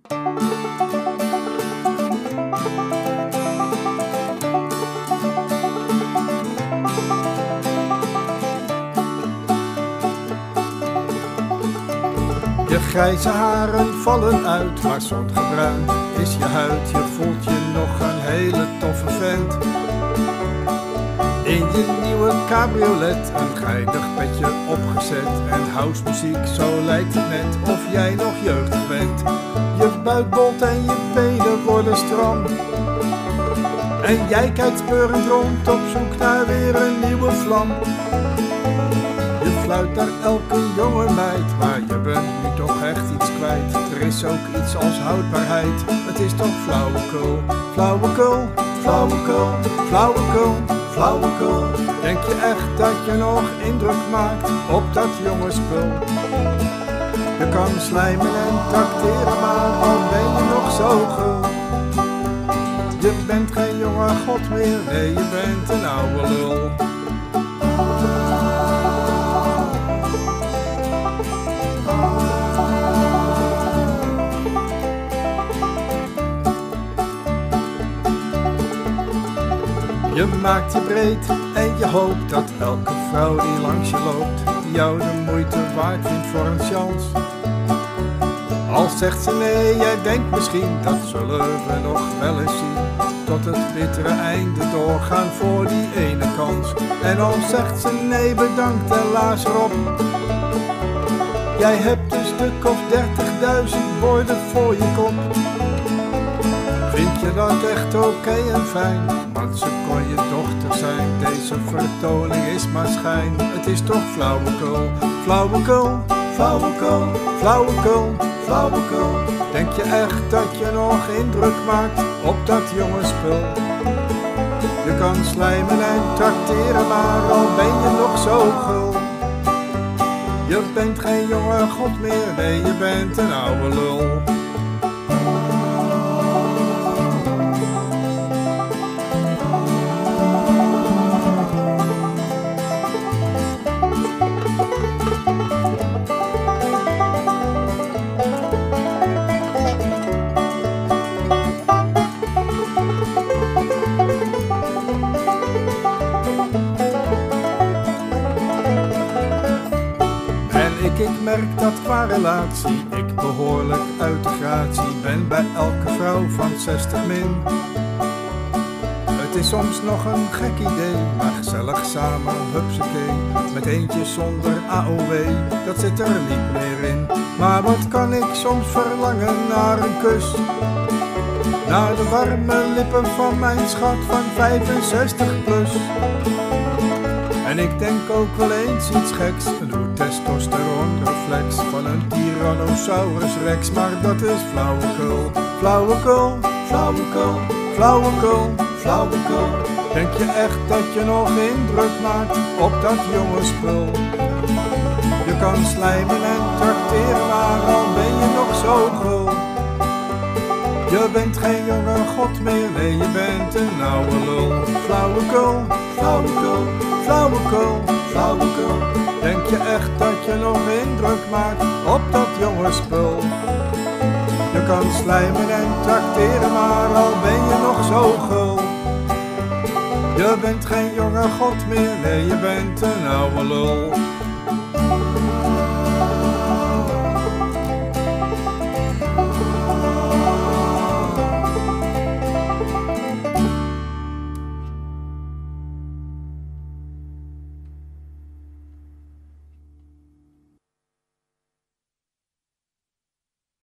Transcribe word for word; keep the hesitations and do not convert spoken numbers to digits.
Je grijze haren vallen uit, maar zongebruind is je huid. Je voelt je nog een hele toffe vent. In je nieuwe cabriolet, een geinig petje opgezet. En housemuziek, zo lijkt het net of jij nog jeugdig bent. Je buik bolt en je benen worden stram. En jij kijkt speurend rond op zoek naar weer een nieuwe vlam. Je fluit naar elke jonge meid, maar je bent nu toch echt iets kwijt. Er is ook iets als houdbaarheid, het is toch flauwekul. Flauwekul, flauwekul, flauwekul, flauwekul. Denk je echt dat je nog indruk maakt op dat jonge spul? Je kan slijmen en trakteren, maar al ben je nog zo gul. Je bent geen jonge god meer, nee, je bent een oude lul. Je maakt je breed en je hoopt dat elke vrouw die langs je loopt jou de moeite waard vindt voor een chance. Al zegt ze nee, jij denkt misschien, dat zullen we nog wel eens zien. Tot het bittere einde doorgaan voor die ene kans. En al zegt ze nee, bedankt en laat erop. Jij hebt een stuk of dertigduizend borden voor je kop. Vind je dat echt oké okay en fijn? Want ze kon je dochter zijn. Deze vertoning is maar schijn. Het is toch flauwekul, flauwekul, flauwekul, flauwekul, flauwekul. Denk je echt dat je nog indruk maakt op dat jonge spul? Je kan slijmen en trakteren, maar al ben je nog zo gul. Je bent geen jonge god meer, nee, je bent een oude lul. Ik, ik merk dat qua relatie ik behoorlijk uit de gratie ben bij elke vrouw van zestig min. Het is soms nog een gek idee, maar gezellig samen, hupsakee. Met eentje zonder A O W, dat zit er niet meer in. Maar wat kan ik soms verlangen naar een kus? Naar de warme lippen van mijn schat van vijfenzestig plus. En ik denk ook wel eens iets geks, een testosteronreflex van een Tyrannosaurus Rex. Maar dat is flauwekul, flauwekul, flauwekul, flauwekul, flauwekul. Denk je echt dat je nog indruk maakt op dat jonge spul? Je kan slijmen en trakteren, maar al ben je nog zo gul. Je bent geen jonge god meer, nee, je bent een oude lul. Flauwekul, flauwekul, flauwekul, flauwekul. Denk je echt dat je nog indruk maakt op dat jonge spul? Je kan slijmen en trakteren, maar al ben je nog zo gul. Je bent geen jonge god meer, nee, je bent een oude lul.